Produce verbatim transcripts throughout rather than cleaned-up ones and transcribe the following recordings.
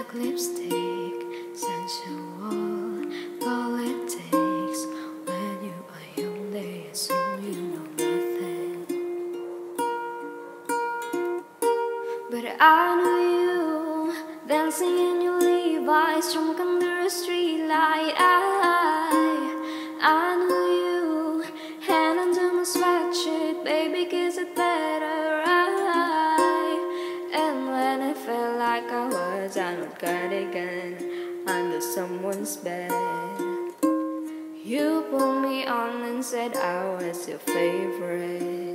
like lipstick, sensual, all it takes. When you are young, they assume you know nothing. But I knew you dancing in your Levi's, drunk under a streetlight. I, I knew you, hand under my sweatshirt, baby, kiss it better. I, and when I felt like I was on a cardigan under someone's bed, you pulled me on and said I was your favorite.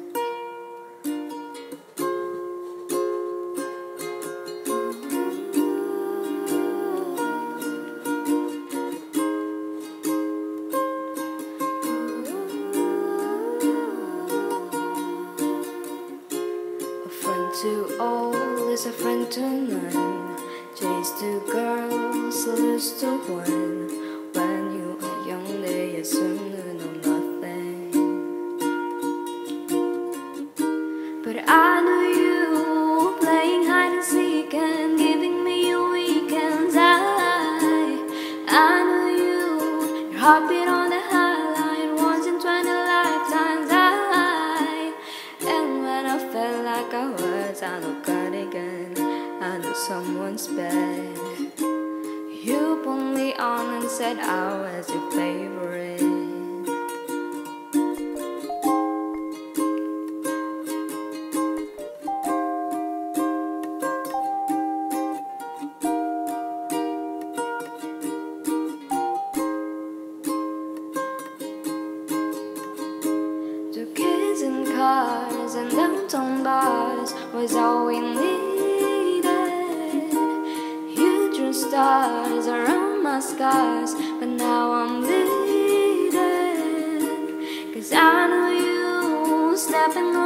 To all is a friend to none. Chase two girls, lose to one. When you are young, they assume you know nothing. But I knew you playing hide and seek and giving me your weekends. I, I knew you, your heartbeat on the highline once in twenty lifetimes. I, and when I felt like I was on a cardigan under someone's bed, you pulled me on and said I was your favorite. Two kids in cars and downtown bars was all we needed. You drew stars around my scars, but now I'm bleeding. Cause I know you snapping